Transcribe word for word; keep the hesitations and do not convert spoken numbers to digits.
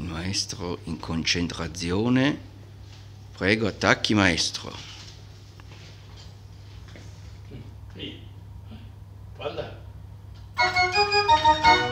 maestro in concentrazione. Prego, attacchi maestro. Sì. Guarda.